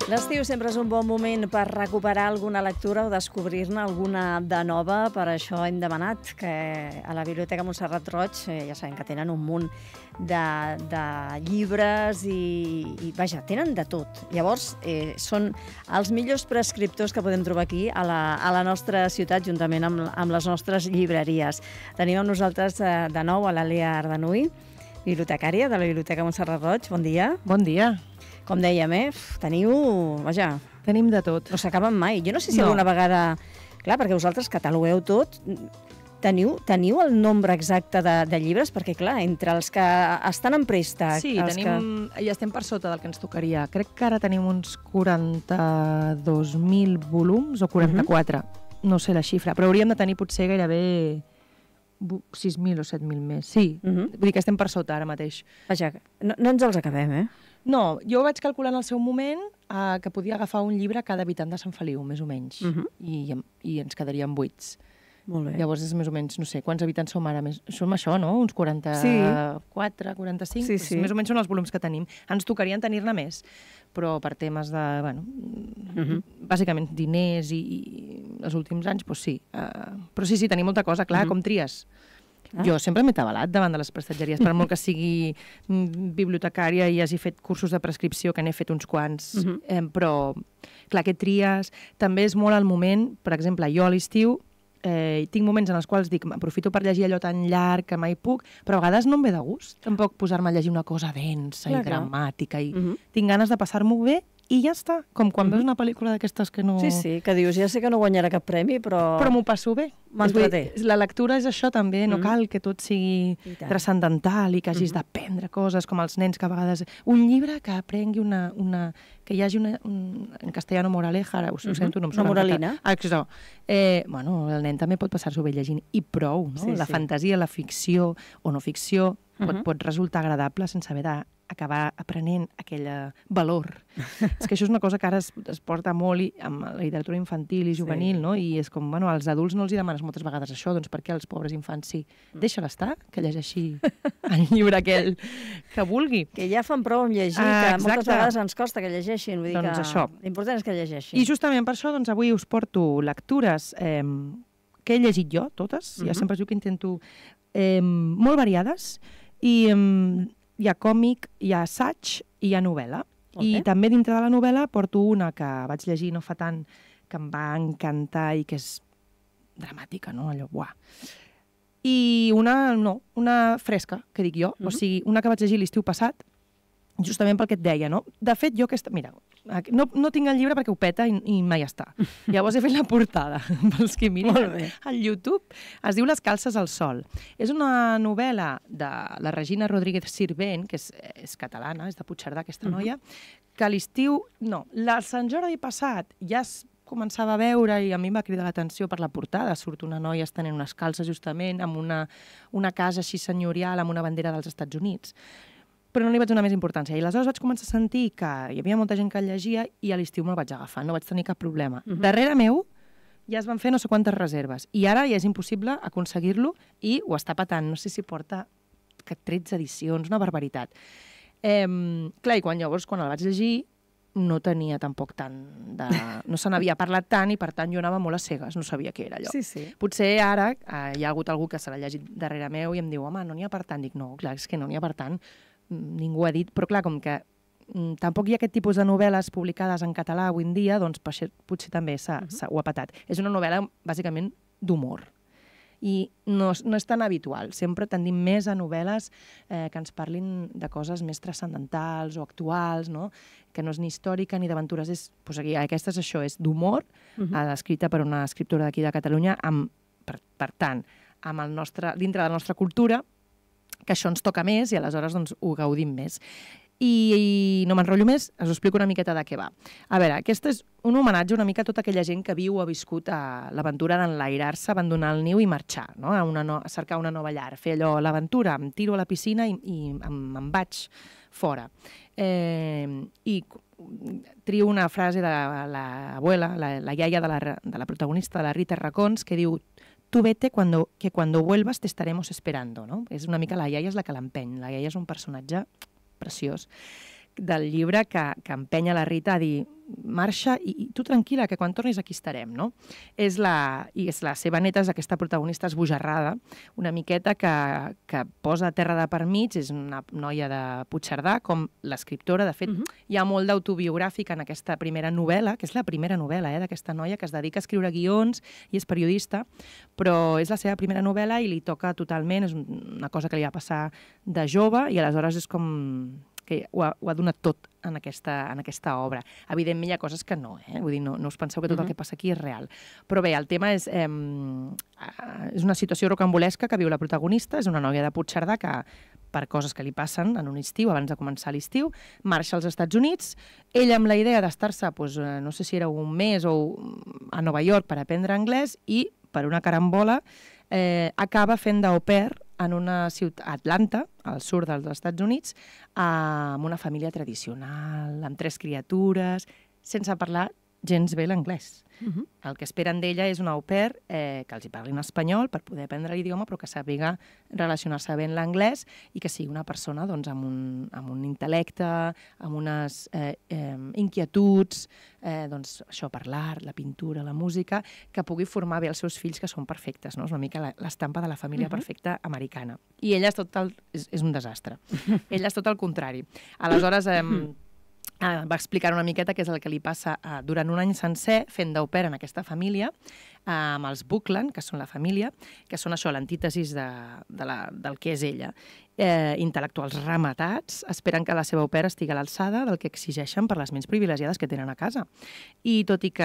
L'estiu sempre és un bon moment per recuperar alguna lectura o descobrir-ne alguna de nova. Per això hem demanat que a la Biblioteca Montserrat Roig, ja sabem que tenen un munt de llibres i vaja, tenen de tot. Llavors, són els millors prescriptors que podem trobar aquí a la nostra ciutat, juntament amb les nostres llibreries. Tenim amb nosaltres de nou a l'Alia Ardanuy, bibliotecària de la Biblioteca Montserrat Roig. Bon dia. Bon dia. Com dèiem, teniu... Vaja, tenim de tot. No s'acaben mai. Jo no sé si alguna vegada... Clar, perquè vosaltres catalogueu tot. Teniu el nombre exacte de llibres? Perquè, clar, entre els que estan en préstec... Sí, ja estem per sota del que ens tocaria. Crec que ara tenim uns 42.000 volums o 44. No sé la xifra, però hauríem de tenir potser gairebé 6.000 o 7.000 més. Sí, vull dir que estem per sota ara mateix. Vaja, no ens els acabem, No, jo vaig calcular en el seu moment que podia agafar un llibre a cada habitant de Sant Feliu, més o menys, i ens quedarien buits. Molt bé. Llavors és més o menys, no sé, quants habitants som ara? Som això, no? Uns 44, 45? Sí, sí. Més o menys són els volums que tenim. Ens tocarien tenir-ne més, però per temes de, bàsicament diners i els últims anys, doncs sí. Però sí, tenim molta cosa, clar, com tries? Jo sempre m'he tabalat davant de les prestatgeries, per molt que sigui bibliotecària i hagi fet cursos de prescripció, que n'he fet uns quants, però, clar, què tries? També és molt el moment, per exemple, jo a l'estiu tinc moments en els quals dic, aprofito per llegir allò tan llarg que mai puc, però a vegades no em ve de gust tampoc posar-me a llegir una cosa densa i dramàtica, i tinc ganes de passar-m'ho bé i ja està, com quan veus una pel·lícula d'aquestes que no... Sí, que dius, ja sé que no guanyarà cap premi, però... Però m'ho passo bé. M'entreté. La lectura és això també, no cal que tot sigui transcendental i que hagis d'aprendre coses com els nens que a vegades... Un llibre que aprengui que hi hagi en castellano moraleja, ara ho sento, no em sona... Una moralina. Això. Bueno, el nen també pot passar-s'ho bé llegint, i prou, no? La fantasia, la ficció o no ficció pot resultar agradable sense haver d'acabar aprenent aquell valor. És que això és una cosa que ara es porta molt amb la literatura infantil i juvenil, no? I és com, bueno, als adults no els hi demanes moltes vegades això, doncs per què als pobres infants sí? Deixa-la estar, que llegeixi el llibre aquell que vulgui. Que ja fan prou amb llegir, que moltes vegades ens costa que llegeixin. Vull dir que l'important és que llegeixin. I justament per això, doncs, avui us porto lectures que he llegit jo, totes, ja sempre es diu que intento, molt variades, i hi ha còmic, hi ha assaig i hi ha novel·la. I també dintre de la novel·la porto una que vaig llegir no fa tant, que em va encantar i que és dramàtica, no? Allò, buah. I una fresca, que dic jo, o sigui, una que vaig llegir l'estiu passat, justament pel que et deia, no? De fet, jo aquesta... Mira, no tinc el llibre perquè ho peta i mai està. Llavors he fet la portada, pels que mirin al YouTube. Es diu Les calces al sol. És una novel·la de la Regina Rodríguez Sirvent, que és catalana, és de Puigcerdà, aquesta noia, que a l'estiu... No, el Sant Jordi passat ja es començava a veure i a mi em va cridar l'atenció per la portada. Surt una noia estenent unes calces justament amb una casa així senyorial amb una bandera dels Estats Units. Però no li vaig donar més importància. I aleshores vaig començar a sentir que hi havia molta gent que el llegia i a l'estiu me'l vaig agafar, no vaig tenir cap problema. Darrere meu ja es van fer no sé quantes reserves i ara ja és impossible aconseguir-lo i ho està patant. No sé si porta 13 edicions, una barbaritat. Clar, i quan el vaig llegir no tenia tampoc tant de... No se n'havia parlat tant i per tant jo anava molt a cegues, no sabia què era allò. Potser ara hi ha hagut algú que se l'ha llegit darrere meu i em diu, home, no n'hi ha per tant. Dic, no, clar, és que no n'hi ha per tant. Ningú ha dit, però clar, com que tampoc hi ha aquest tipus de novel·les publicades en català avui en dia, doncs potser també ho ha patat. És una novel·la bàsicament d'humor i no és tan habitual. Sempre tendim més a novel·les que ens parlin de coses més transcendentals o actuals, no? Que no és ni històrica ni d'aventures. Aquesta és això, és d'humor, escrita per una escriptora d'aquí de Catalunya, per tant, dintre de la nostra cultura, que això ens toca més i aleshores doncs, ho gaudim més. I no m'enrotllo més, us explico una miqueta de què va. A veure, aquest és un homenatge una mica a tota aquella gent que viu o ha viscut l'aventura d'enlairar-se, abandonar el niu i marxar, no? A cercar una nova llar, fer allò, l'aventura, em tiro a la piscina i em vaig fora. I trio una frase de l'abuela, la iaia de la protagonista, de la Rita Racons, que diu: tú vete que cuando vuelvas te estaremos esperando, no? És una mica la iaia és la que l'empeny. La iaia és un personatge preciós del llibre que empenya la Rita a dir marxa i tu tranquil·la, que quan tornis aquí estarem, no? I és la seva neta, és aquesta protagonista esbojarrada, una miqueta que posa terra de per mig, és una noia de Puigcerdà, com l'escriptora. De fet, hi ha molt d'autobiogràfic en aquesta primera novel·la, que és la primera novel·la d'aquesta noia que es dedica a escriure guions i és periodista, però és la seva primera novel·la i li toca totalment, és una cosa que li va passar de jove i aleshores és com que ho ha donat tot en aquesta obra. Evidentment hi ha coses que no, vull dir, no us penseu que tot el que passa aquí és real. Però bé, el tema és una situació rocambolesca que viu la protagonista, és una noia de Puigcerdà que, per coses que li passen en un estiu, abans de començar l'estiu, marxa als Estats Units, ella amb la idea d'estar-se, no sé si era un mes o a Nova York per aprendre anglès i, per una carambola, acaba fent d'au pair en una ciutat, Atlanta, al sud dels Estats Units, amb una família tradicional, amb 3 criatures, sense parlar gens bé l'anglès. El que esperen d'ella és un au pair que els hi parli en espanyol per poder aprendre l'idioma, però que sàpiga relacionar-se bé en l'anglès i que sigui una persona doncs, amb un intel·lecte, amb unes inquietuds, doncs, això, per l'art, la pintura, la música, que pugui formar bé els seus fills, que són perfectes, no? És una mica l'estampa de la família perfecta americana. I ella és un desastre. Ella és tot el contrari. Aleshores, va explicar una miqueta què és el que li passa durant un any sencer fent d'au pair en aquesta família, amb els Buckland, que són la família, que són això, l'antítesis del que és ella. Intel·lectuals rematats, esperen que la seva au pair estigui a l'alçada del que exigeixen per les ments privilegiades que tenen a casa. I tot i que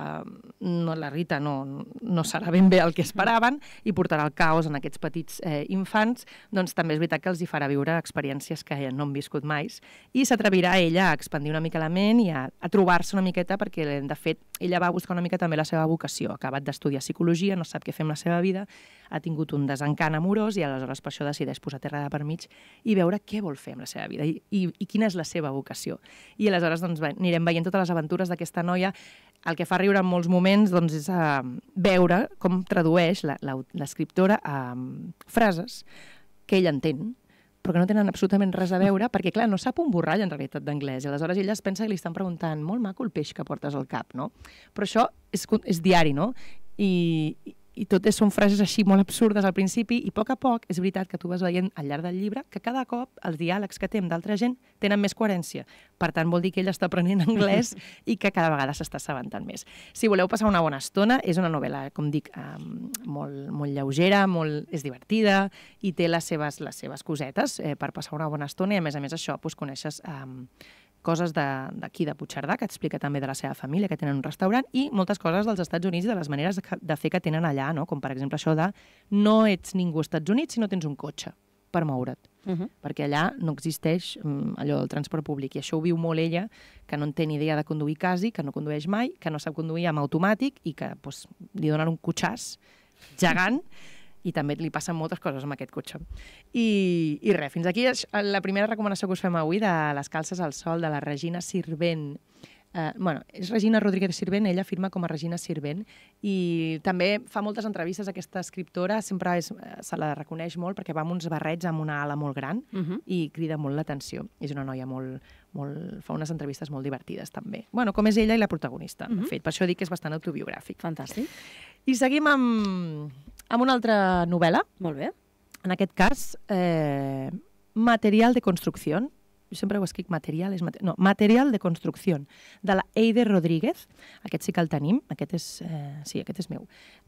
la Rita no serà ben bé el que esperaven i portarà el caos en aquests petits infants, doncs també és veritat que els hi farà viure experiències que no han viscut mai i s'atrevirà ella a expandir una mica la ment i a trobar-se una miqueta perquè, de fet, ella va buscar una mica també la seva vocació. Ha acabat d'estudiar psicologia, no sap què fer amb la seva vida, ha tingut un desencant amorós i aleshores per això decideix posar terra de per mig i veure què vol fer amb la seva vida i quina és la seva vocació. I aleshores doncs, anirem veient totes les aventures d'aquesta noia. El que fa riure en molts moments doncs, és veure com tradueix l'escriptora a frases que ella entén, però que no tenen absolutament res a veure, perquè, clar, no sap un borrall, en realitat, d'anglès. I aleshores ella es pensa que li estan preguntant molt maco el peix que portes al cap, no? Però això és diari, no? I totes són frases així molt absurdes al principi i a poc és veritat que tu vas veient al llarg del llibre que cada cop els diàlegs que té amb d'altra gent tenen més coherència. Per tant, vol dir que ella està aprenent anglès i que cada vegada s'està assabentant més. Si voleu passar una bona estona, és una novel·la, com dic, molt lleugera, és divertida i té les seves cosetes per passar una bona estona i, a més això, coneixes coses d'aquí de Puigcerdà, que explica també de la seva família, que tenen un restaurant, i moltes coses dels Estats Units i de les maneres de fer que tenen allà, no? Com per exemple això de no ets ningú als Estats Units si no tens un cotxe per moure't, perquè allà no existeix allò del transport públic, i això ho viu molt ella, que no en té ni idea de conduir quasi, que no condueix mai, que no sap conduir amb automàtic i que li donen un cotxàs gegant, i també li passen moltes coses amb aquest cotxe. I res, fins aquí la primera recomanació que us fem avui de Les calces al sol, de la Regina Sirvent. És Regina Rodríguez Sirvent, ella firma com a Regina Sirvent, i també fa moltes entrevistes a aquesta escriptora, sempre se la reconeix molt perquè va amb uns barrets amb una ala molt gran i crida molt l'atenció. És una noia fa unes entrevistes molt divertides també. Com és ella i la protagonista, de fet, per això dic que és bastant autobiogràfic. Fantàstic. I seguim amb una altra novel·la. Molt bé. En aquest cas, Material de construcció. Jo sempre ho escric material de construcció, de la Eider Rodríguez. Aquest sí que el tenim, aquest és meu.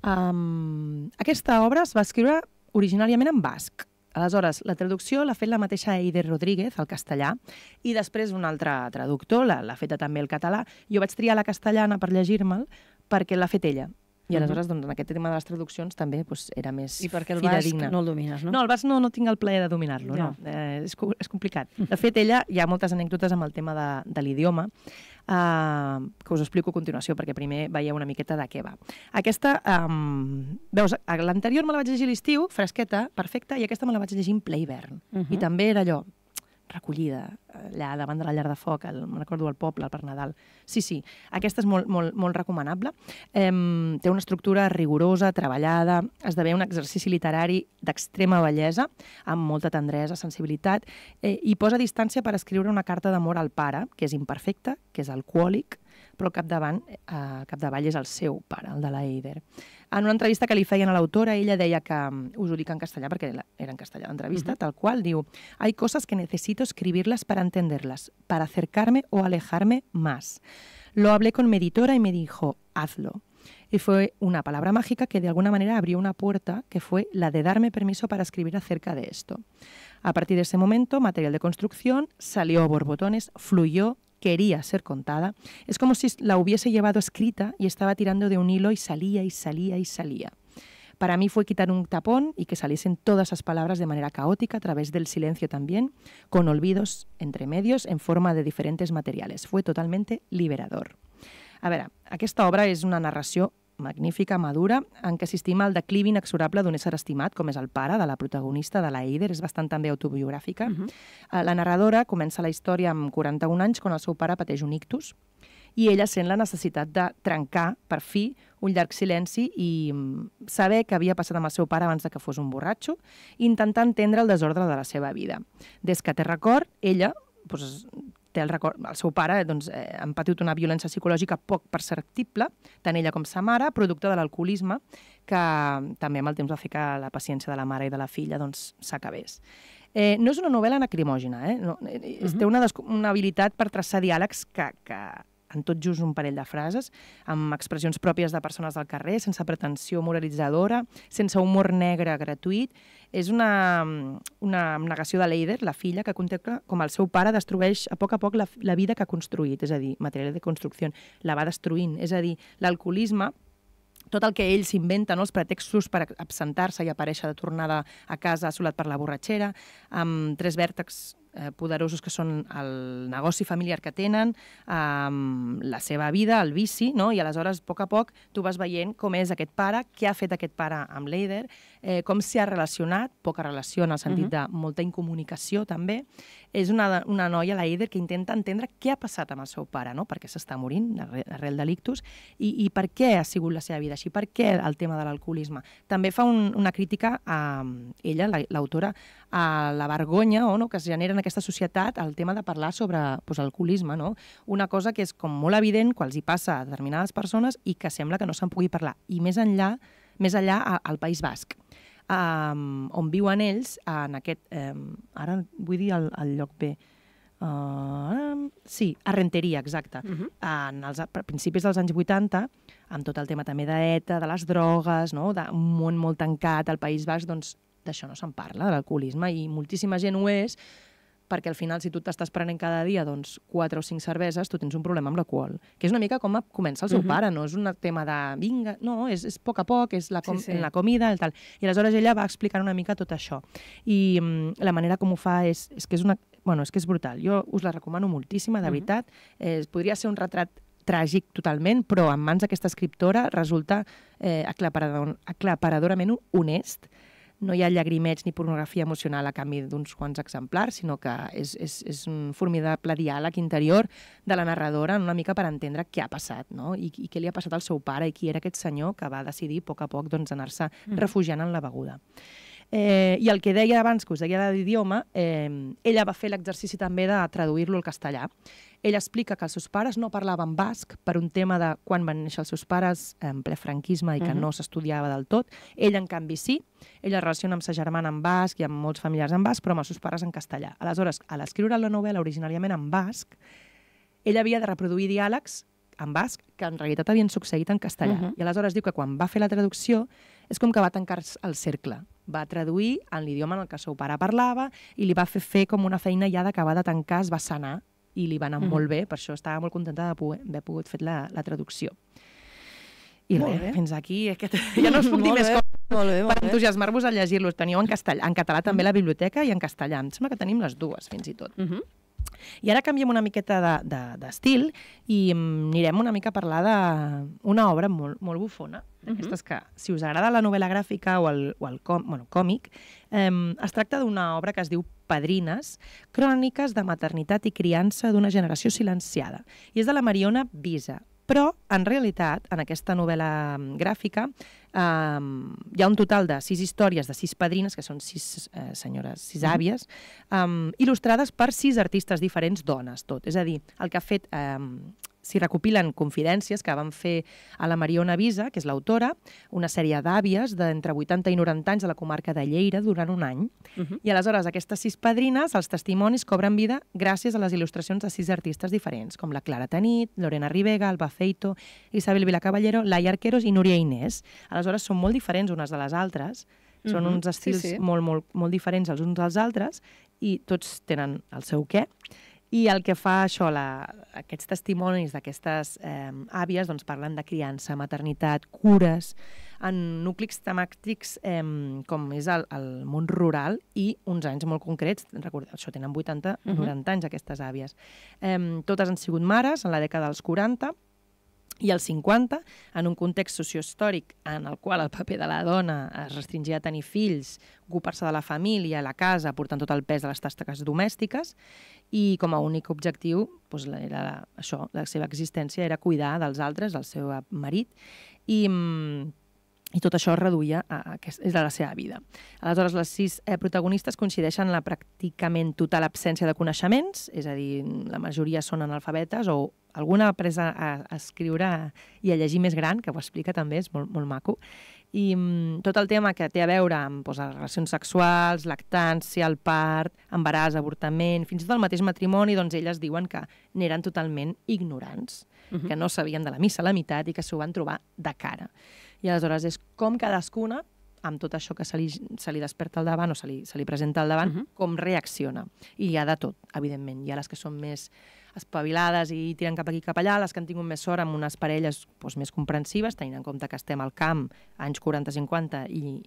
Aquesta obra es va escriure originàriament en basc. Aleshores, la traducció l'ha fet la mateixa Eider Rodríguez, al castellà, i després un altre traductor l'ha feta també al català. Jo vaig triar la castellana per llegir-me'l perquè l'ha fet ella. I aleshores, en aquest tema de les traduccions també era més fidedigna. I perquè el basc no el domines, no? No, el basc no tinc el plaer de dominar-lo, no. És complicat. De fet, hi ha moltes anècdotes amb el tema de l'idioma, que us explico a continuació, perquè primer veieu una miqueta de què va. Aquesta, veus, l'anterior me la vaig llegir a l'estiu, fresqueta, perfecta, i aquesta me la vaig llegir en ple hivern. I també era allò, recollida, allà davant de la llar de foc, me'n recordo al poble, per Nadal. Sí, aquesta és molt recomanable. Té una estructura rigorosa, treballada, esdevé un exercici literari d'extrema bellesa, amb molta tendresa, sensibilitat, i posa distància per escriure una carta d'amor al pare, que és imperfecte, que és alcohòlic, però al capdavall és el seu pare, el de la Eider. En una entrevista que li feien a l'autora, ella deia que, us ho dic en castellà perquè era en castellà l'entrevista, tal qual, diu: «Hay cosas que necesito escribirlas para entenderlas, para acercarme o alejarme más. Lo hablé con mi editora y me dijo, hazlo». Y fue una palabra mágica que de alguna manera abrió una puerta que fue la de darme permiso para escribir acerca de esto. A partir de ese momento, material de construcción salió a borbotones, fluyó, quería ser contada. Es como si la hubiese llevado escrita y estaba tirando de un hilo y salía y salía y salía. Para mí fue quitar un tapón y que saliesen todas esas palabras de manera caótica, a través del silencio también, con olvidos entre medios en forma de diferentes materiales. Fue totalmente liberador. A veure, aquesta obra és una narració magnífica, madura, en què s'estima el declivi inexorable d'un ésser estimat, com és el pare de la protagonista, de la Eider, és bastant també autobiogràfica. La narradora comença la història amb 41 anys, quan el seu pare pateix un ictus, i ella sent la necessitat de trencar, per fi, un llarg silenci i saber què havia passat amb el seu pare abans de que fos un borratxo, i intentar entendre el desordre de la seva vida. Des que té record, ella té el record, el seu pare ha patit una violència psicològica poc perceptible, tant ella com sa mare, producte de l'alcoholisme, que també amb el temps va fer que la paciència de la mare i de la filla s'acabés. No és una novel·la lacrimògena, té una habilitat per traçar diàlegs que en tot just un parell de frases, amb expressions pròpies de persones del carrer, sense pretensió moralitzadora, sense humor negre gratuït. És una negació de l'Eider, la filla, que contempla com el seu pare destrueix a poc la vida que ha construït, és a dir, material de construcció, la va destruint. És a dir, l'alcoholisme, tot el que ell s'inventa, els pretextos per absentar-se i aparèixer de tornada a casa assolat per la borratxera, amb 3 vèrtexs poderosos que són el negoci familiar que tenen, la seva vida, el vici, i aleshores, a poc, tu vas veient com és aquest pare, què ha fet aquest pare amb l'Eider, com s'hi ha relacionat, poca relació en el sentit de molta incomunicació també. És una noia, l'Eider, que intenta entendre què ha passat amb el seu pare, per què s'està morint arrel de l'ictus i per què ha sigut la seva vida així, per què el tema de l'alcoholisme. També fa una crítica a ella, l'autora, a la vergonya que es genera en aquesta societat el tema de parlar sobre alcoholisme, una cosa que és com molt evident quan els hi passa a determinades persones i que sembla que no se'n pugui parlar. I més enllà al País Basc, on viuen ells, en aquest, ara vull dir el lloc bé, sí, a Renteria, exacte. A principis dels anys 80, amb tot el tema també d'ETA, de les drogues, d'un món molt tancat al País Basc, doncs d'això no se'n parla, de l'alcoholisme, i moltíssima gent ho és, perquè al final, si tu t'estàs prenent cada dia 4 o 5 cerveses, tu tens un problema amb l'alcohol. Que és una mica com comença el seu pare, no és un tema de vinga, no, és a poc, és la comida, el tal. I aleshores ella va explicant una mica tot això. I la manera com ho fa és que és brutal. Jo us la recomano moltíssima, de veritat. Podria ser un retrat tràgic totalment, però en mans d'aquesta escriptora resulta aclaparadorament honest. No hi ha llagrimets ni pornografia emocional a canvi d'uns quants exemplars, sinó que és un formidable diàleg interior de la narradora, una mica per entendre què ha passat, i què li ha passat al seu pare i qui era aquest senyor que va decidir a poc anar-se refugiant en la beguda. I el que deia abans, que us deia l'idioma, ella va fer l'exercici també de traduir-lo al castellà. Ella explica que els seus pares no parlaven basc per un tema de quan van néixer els seus pares en ple franquisme i que no s'estudiava del tot. Ella, en canvi, sí. Ella es relaciona amb sa germana en basc i amb molts familiars en basc, però amb els seus pares en castellà. Aleshores, a l'escriure la novel·la originàriament en basc, ella havia de reproduir diàlegs en basc que en realitat havien succeït en castellà. I aleshores diu que quan va fer la traducció és com que va tancar el cercle. Va traduir en l'idioma en el que el seu pare parlava i li va fer com una feina ja d'acabar de tancar, es va sanar i li va anar molt bé, per això estava molt contenta d'haver pogut fer la traducció. I res, fins aquí, ja no us puc dir més coses per entusiasmar-vos a llegir-los. Teniu en català també la biblioteca i en castellà. Em sembla que tenim les dues, fins i tot. I ara canviem una miqueta d'estil i anirem una mica a parlar d'una obra molt bufona, d'aquestes que, si us agrada la novel·la gràfica o el còmic, es tracta d'una obra que es diu Padrines, cròniques de maternitat i criança d'una generació silenciada. I és de la Mariona Visa. Però, en realitat, en aquesta novel·la gràfica, hi ha un total de 6 històries de 6 padrines, que són 6 senyores, 6 àvies, il·lustrades per 6 artistes diferents, dones, tot. És a dir, el que ha fet... S'hi recopilen confidències que van fer a la Mariona Visa, que és l'autora, una sèrie d'àvies d'entre 80 i 90 anys de la comarca de Lleida durant un any. I aleshores aquestes 6 padrines, els testimonis, cobren vida gràcies a les il·lustracions de 6 artistes diferents, com la Clara Tanit, Lorena Ribega, Alba Feito, Isabel Vilacaballero, Laia Arqueros i Núria Inés. Aleshores són molt diferents unes de les altres, són uns estils molt diferents els uns dels altres i tots tenen el seu què. I el que fa això, aquests testimonis d'aquestes àvies doncs parlen de criança, maternitat, cures, en núclics temàtics com és el món rural i uns anys molt concrets, recordeu, això tenen 80-90 anys aquestes àvies. Totes han sigut mares en la dècada dels 40 i als 50, en un context sociohistòric en el qual el paper de la dona es restringia a tenir fills, ocupar-se de la família, la casa, portant tot el pes de les tasques domèstiques, i com a únic objectiu, doncs, era això, la seva existència era cuidar dels altres, del seu marit, i tot això es reduïa a la seva vida. Aleshores, les 6 protagonistes coincideixen en la pràcticament total absència de coneixements, és a dir, la majoria són analfabetes o alguna ha après a escriure i a llegir més gran, que ho explica també, és molt maco. I tot el tema que té a veure amb les relacions sexuals, lactància, el part, embaràs, avortament, fins i tot el mateix matrimoni, doncs elles diuen que n'eren totalment ignorants, que no sabien de la missa a la meitat i que s'ho van trobar de cara. I aleshores és com cadascuna, amb tot això que se li desperta al davant o se li presenta al davant, com reacciona. I hi ha de tot, evidentment. Hi ha les que són més espavilades i tiren cap aquí cap allà, les que han tingut més sort amb unes parelles més comprensives, tenint en compte que estem al camp, anys 40-50,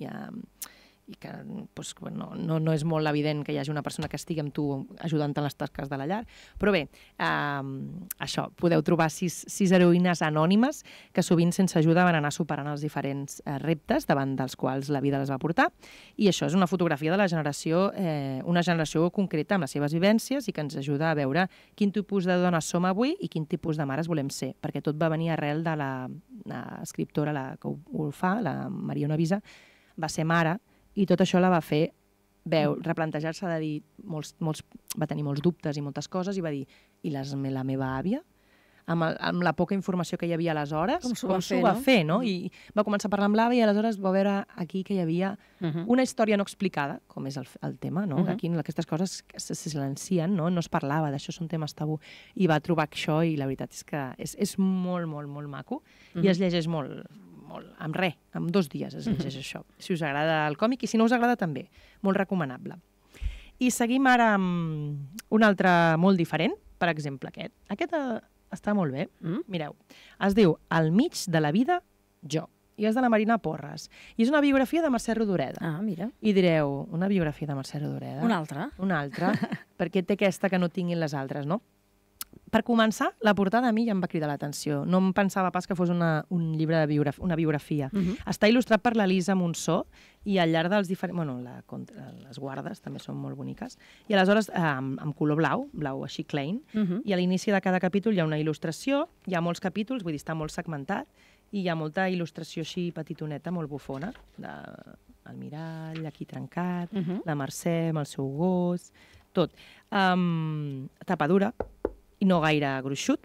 i que no és molt evident que hi hagi una persona que estigui amb tu ajudant en les tasques de la llar. Però bé, això, podeu trobar 6 heroïnes anònimes que sovint sense ajuda van anar superant els diferents reptes davant dels quals la vida les va portar. I això és una fotografia de la generació, una generació concreta amb les seves vivències i que ens ajuda a veure quin tipus de dones som avui i quin tipus de mares volem ser, perquè tot va venir arrel de l'escriptora que ho fa, la Mariona Visa, va ser mare, i tot això la va fer replantejar-se de dir, va tenir molts dubtes i moltes coses, i va dir, i la meva àvia? Amb la poca informació que hi havia aleshores, com s'ho va fer, no? I va començar a parlar amb l'àvia i aleshores va veure aquí que hi havia una història no explicada, com és el tema, no? Aquí aquestes coses se silencien, no es parlava d'això, són temes tabú, i va trobar això i la veritat és que és molt maco i es llegeix molt, amb 2 dies es llegeix això, si us agrada el còmic i si no us agrada també, molt recomanable. I seguim ara amb un altre molt diferent, per exemple aquest. Aquest està molt bé, mireu, es diu Al mig de la vida, jo, i és de la Marina Porres, i és una biografia de Mercè Rodoreda. Ah, mira. I direu, una biografia de Mercè Rodoreda? Una altra? Una altra, perquè té aquesta que no tinguin les altres, no? Per començar, la portada a mi ja em va cridar l'atenció. No em pensava pas que fos un llibre de una biografia. Està il·lustrat per l'Elisa Monsó i al llarg dels diferents... Bueno, les guardes també són molt boniques. I aleshores, amb color blau així klein, i a l'inici de cada capítol hi ha una il·lustració, hi ha molts capítols, vull dir, està molt segmentat, i hi ha molta il·lustració així petitoneta, molt bufona, el mirall, aquí trencat, la Mercè amb el seu gos, tot. Tapadura, i no gaire gruixut.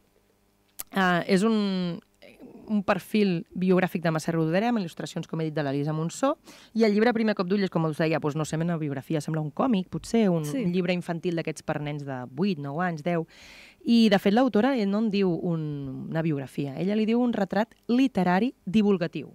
És un perfil biogràfic de Mercè Rodoreda, amb il·lustracions, com he dit, de l'Elisa Monsó, i el llibre, a primer cop d'ull, és com us deia, no sembla una biografia, sembla un còmic, potser, un llibre infantil d'aquests per nens de 8, 9 anys, 10, i de fet l'autora no en diu una biografia, ella li diu un retrat literari divulgatiu.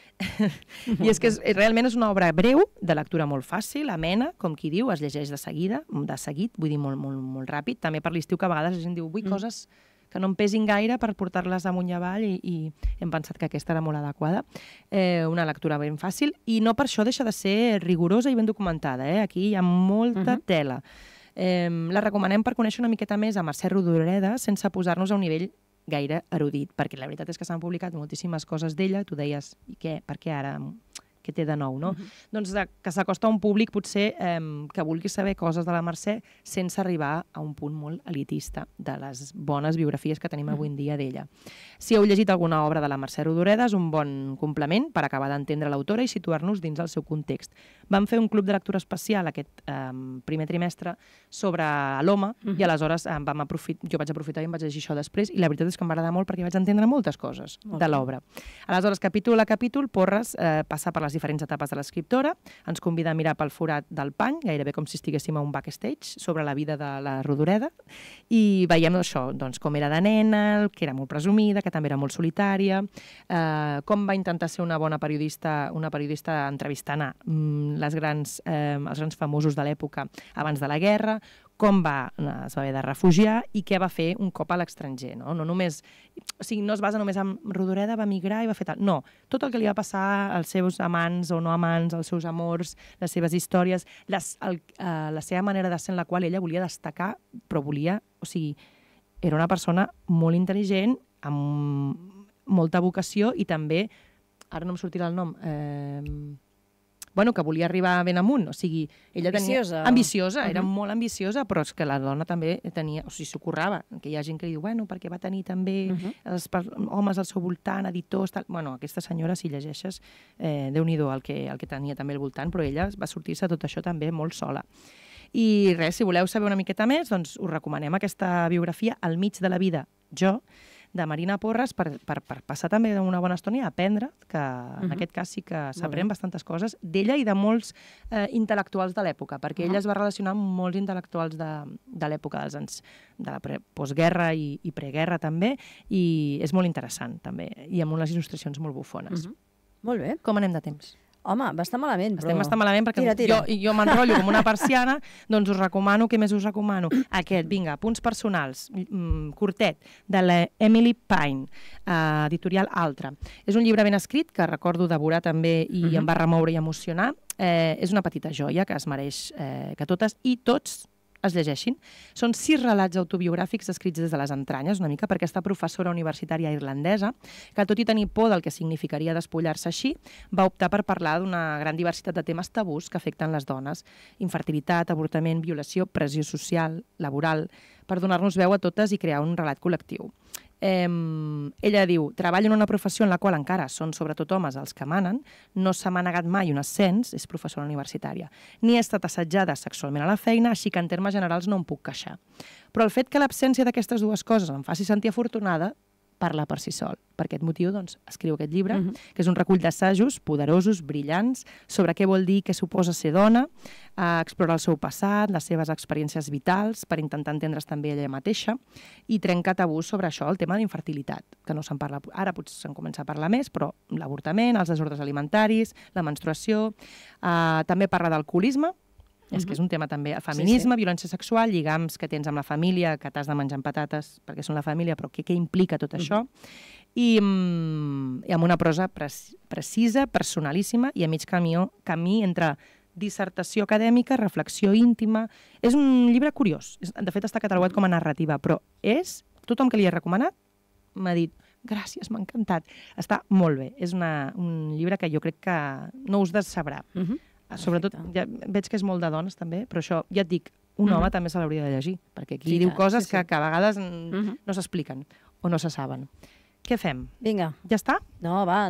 I és que realment és una obra breu, de lectura molt fàcil, amena, com qui diu, es llegeix de seguit, vull dir molt ràpid, també per l'estiu que a vegades la gent diu, vull coses que no em pesin gaire per portar-les amunt i avall, i hem pensat que aquesta era molt adequada. Una lectura ben fàcil, i no per això deixa de ser rigorosa i ben documentada. Aquí hi ha molta tela. La recomanem per conèixer una miqueta més a Mercè Rodoreda sense posar-nos a un nivell gaire erudit, perquè la veritat és que s'han publicat moltíssimes coses d'ella, tu deies, i què? Per què ara? Què té de nou, no? Doncs que s'acosta a un públic potser que vulgui saber coses de la Mercè sense arribar a un punt molt elitista de les bones biografies que tenim avui en dia d'ella. Si heu llegit alguna obra de la Mercè Rodoreda és un bon complement per acabar d'entendre l'autora i situar-nos dins el seu context. Vam fer un club de lectura especial aquest primer trimestre sobre l'home i aleshores jo vaig aprofitar i em vaig llegir això després i la veritat és que em va agradar molt perquè vaig entendre moltes coses de l'obra. Aleshores, capítol a capítol, Porres passa per les diferents etapes de l'escriptora, ens convida a mirar pel forat del pany, gairebé com si estiguéssim a un backstage, sobre la vida de la Rodoreda, i veiem això, doncs, com era de nena, que era molt presumida, que també era molt solitària, com va intentar ser una bona periodista entrevistant els grans famosos de l'època abans de la guerra, com es va haver de refugiar i què va fer un cop a l'estranger. No es basa només en Rodoreda, va migrar i va fer tal. No, tot el que li va passar als seus amants o no amants, als seus amors, les seves històries, la seva manera de ser en la qual ella volia destacar, però era una persona molt intel·ligent, amb molta vocació i també, ara no em sortirà el nom, que volia arribar ben amunt, ella tenia... Ambiciosa, era molt ambiciosa, però és que la dona també tenia, s'ho currava, que hi ha gent que diu, perquè va tenir també els homes al seu voltant, editors, tal... Aquesta senyora, si llegeixes, Déu-n'hi-do el que tenia també al voltant, però ella va sortir-se tot això també molt sola. I res, si voleu saber una miqueta més, doncs us recomanem aquesta biografia, Al mig de la vida, jo, de Marina Porres, per passar també una bona estona i aprendre, que en aquest cas sí que s'aprèn bastantes coses d'ella i de molts intel·lectuals de l'època, perquè ella es va relacionar amb molts intel·lectuals de l'època de la postguerra i preguerra també, i és molt interessant també, i amb unes il·lustracions molt bufones. Molt bé. Com anem de temps? Home, bastant malament, però... Estem bastant malament perquè jo m'enrotllo com una persiana, doncs us recomano, què més us recomano? Aquest, vinga, Punts personals, curtet, de la Emily Pine, editorial Altra. És un llibre ben escrit, que recordo devorar també i em va remoure i emocionar. És una petita joia que es mereix que totes i tots es llegeixin. Són 6 relats autobiogràfics escrits des de les entranyes, una mica per aquesta professora universitària irlandesa, que tot i tenir por del que significaria despullar-se així, va optar per parlar d'una gran diversitat de temes tabús que afecten les dones: infertilitat, avortament, violació, pressió social, laboral, per donar-nos veu a totes i crear un relat col·lectiu. Ella diu, treballo en una professió en la qual encara són sobretot homes els que manen, no se m'ha negat mai un ascens, és professora universitària, ni he estat assetjada sexualment a la feina, així que en termes generals no em puc queixar. Però el fet que l'absència d'aquestes dues coses em faci sentir afortunada parla per si sol. Per aquest motiu, doncs, escriu aquest llibre, que és un recull d'assajos poderosos, brillants, sobre què vol dir, què suposa ser dona, explora el seu passat, les seves experiències vitals, per intentar entendre's també ella mateixa, i trenca tabús sobre això, el tema de l'infertilitat, que no se'n parla, ara potser se'n comença a parlar més, però l'avortament, els desordres alimentaris, la menstruació, també parla d'alcoholisme, és que és un tema també, feminisme, violència sexual, lligams que tens amb la família, que t'has de menjar amb patates perquè són la família, però què implica tot això? I amb una prosa precisa, personalíssima i a mig camí entre dissertació acadèmica, reflexió íntima. És un llibre curiós. De fet, està catalogat com a narrativa, però tothom que li he recomanat m'ha dit gràcies, m'ha encantat. Està molt bé. És un llibre que jo crec que no us decebrà. Sobretot, ja veig que és molt de dones també, però això, ja et dic, un home també se l'hauria de llegir, perquè aquí diu coses que a vegades no s'expliquen o no se saben. Què fem? Vinga. Ja està? No, va.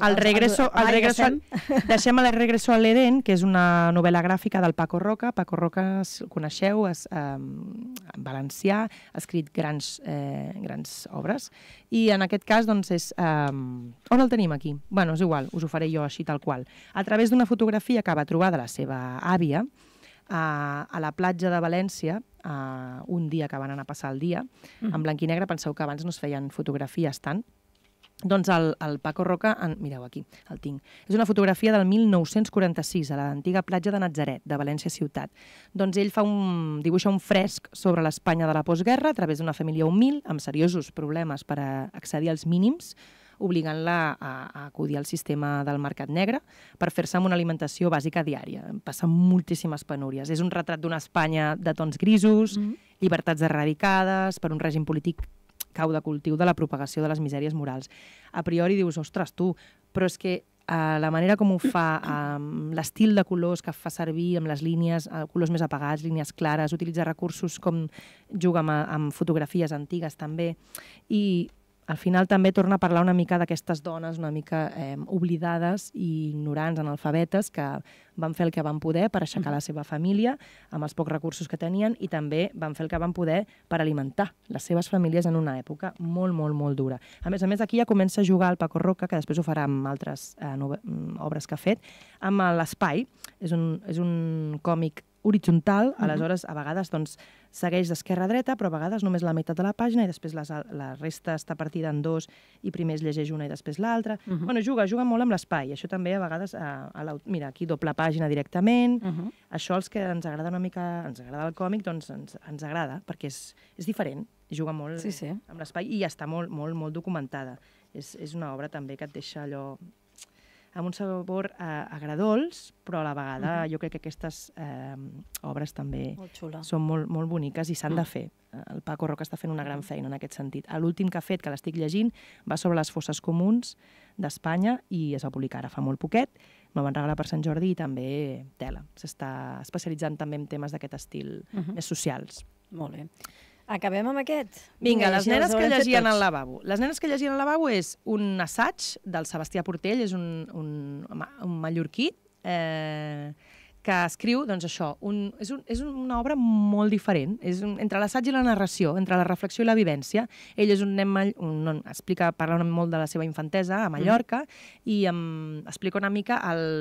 Deixem el Regreso al Edén, que és una novel·la gràfica del Paco Roca. Paco Roca, el coneixeu, en valencià, ha escrit grans obres. I en aquest cas, doncs, on el tenim aquí? Bueno, és igual, us ho faré jo així tal qual. A través d'una fotografia que va trobar de la seva àvia, a la platja de València, un dia que van anar a passar el dia, en blanc i negre, penseu que abans no es feien fotografies tant, doncs el Paco Roca, mireu aquí, el tinc, és una fotografia del 1946, a l'antiga platja de Natzaret, de València ciutat. Doncs ell dibuixa un fresc sobre l'Espanya de la postguerra a través d'una família humil, amb seriosos problemes per accedir als mínims, obligant-la a acudir al sistema del mercat negre per fer-se amb una alimentació bàsica diària. Passen moltíssimes penúries. És un retrat d'una Espanya de tons grisos, llibertats erradicades, per un règim polític cau de cultiu de la propagació de les misèries morals. A priori dius, ostres, tu, però és que la manera com ho fa, l'estil de colors que fa servir, amb les línies, colors més apagats, línies clares, utilitza recursos com juga amb fotografies antigues també, i al final també torna a parlar una mica d'aquestes dones una mica oblidades i ignorants, analfabetes, que van fer el que van poder per aixecar la seva família amb els pocs recursos que tenien i també van fer el que van poder per alimentar les seves famílies en una època molt, molt, molt dura. A més, aquí ja comença a jugar el Paco Roca, que després ho farà amb altres obres que ha fet, amb l'Espai. És un còmic horitzontal, aleshores a vegades doncs, segueix d'esquerra a dreta, però a vegades només la meitat de la pàgina i després la resta està partida en dos i primer es llegeix una i després l'altra. Bueno, juga molt amb l'espai. Això també a vegades, mira, aquí doble pàgina directament. Això els que ens agrada una mica, ens agrada el còmic, doncs ens agrada, perquè és diferent. Juga molt amb l'espai i ja està molt, molt, molt documentada. És una obra també que et deixa allò amb un sabor agradolç, però a la vegada jo crec que aquestes obres també són molt, molt boniques i s'han de fer. El Paco Roca està fent una gran feina en aquest sentit. L'últim que ha fet, que l'estic llegint, va sobre les fosses comuns d'Espanya i es va publicar ara fa molt poquet. Me'l van regalar per Sant Jordi i també tela. S'està especialitzant també en temes d'aquest estil més socials. Molt bé. Acabem amb aquest? Vinga, les nenes que llegien al lavabo. Les nenes que llegien al lavabo és un assaig del Sebastià Portell, és un mallorquí que escriu, doncs això, és una obra molt diferent, és entre l'assaig i la narració, entre la reflexió i la vivència. Ell és un nen, parla molt de la seva infantesa a Mallorca i explica una mica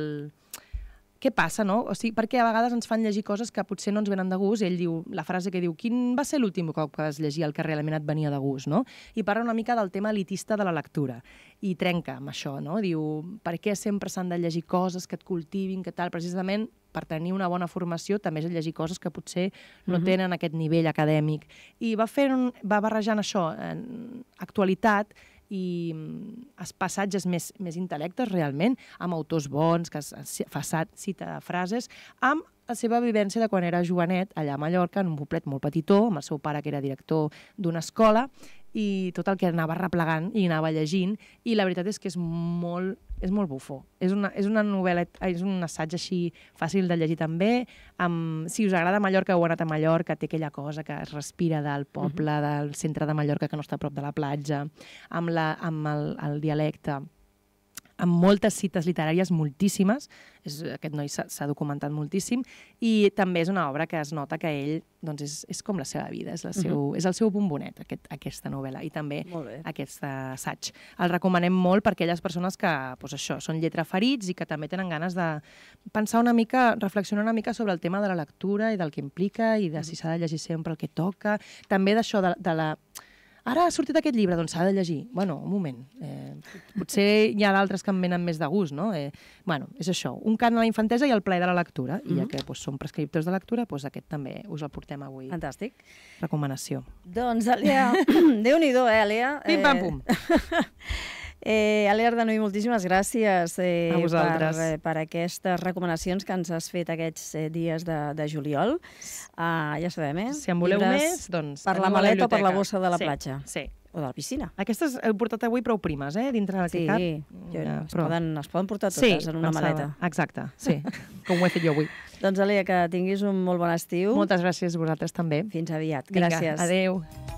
què passa, no? O sigui, perquè a vegades ens fan llegir coses que potser no ens venen de gust. Ell diu, la frase que diu, quin va ser l'últim cop que vas llegir al carrer a la mena et venia de gust, no? I parla una mica del tema elitista de la lectura. I trenca amb això, no? Diu, per què sempre s'han de llegir coses que et cultivin, que tal? Precisament per tenir una bona formació també és llegir coses que potser no tenen aquest nivell acadèmic. I va barrejant això, actualitat, i passatges més intel·lectes realment, amb autors bons, que cita frases, amb la seva vivència de quan era jovenet allà a Mallorca, en un poblet molt petitó, amb el seu pare que era director d'una escola, i tot el que anava replegant i anava llegint, i la veritat és que és molt bufó. És una novel·la, és un assaig així fàcil de llegir també. Si us agrada Mallorca o heu anat a Mallorca, té aquella cosa que es respira del poble, del centre de Mallorca que no està a prop de la platja, amb el dialecte, amb moltes cites literàries, moltíssimes. Aquest noi s'ha documentat moltíssim i també és una obra que es nota que ell és com la seva vida, és el seu bombonet, aquesta novel·la, i també aquest assaig. El recomanem molt per aquelles persones que són lletraferits i que també tenen ganes de pensar una mica, reflexionar una mica sobre el tema de la lectura i del que implica i de si s'ha de llegir sempre el que toca. També d'això de la... Ara ha sortit aquest llibre, doncs s'ha de llegir. Bueno, un moment. Potser hi ha d'altres que em venen més de gust, no? Bueno, és això, un cant a la infantesa i el plaer de la lectura. I ja que som prescriptors de lectura, aquest també us el portem avui. Fantàstic. Recomanació. Doncs, Àlia, Déu-n'hi-do, Àlia? Pim-pam-pum. Àlia Ardanuy, moltíssimes gràcies per aquestes recomanacions que ens has fet aquests dies de juliol. Ja sabem, Si en voleu més, doncs... Per la maleta o per la bossa de la platja. Sí. O de la piscina. Aquestes he portat avui prou primes, dintre del que cap. Sí, es poden portar totes en una maleta. Exacte, sí, com ho he fet jo avui. Doncs, Àlia, que tinguis un molt bon estiu. Moltes gràcies a vosaltres també. Fins aviat. Gràcies. Adéu.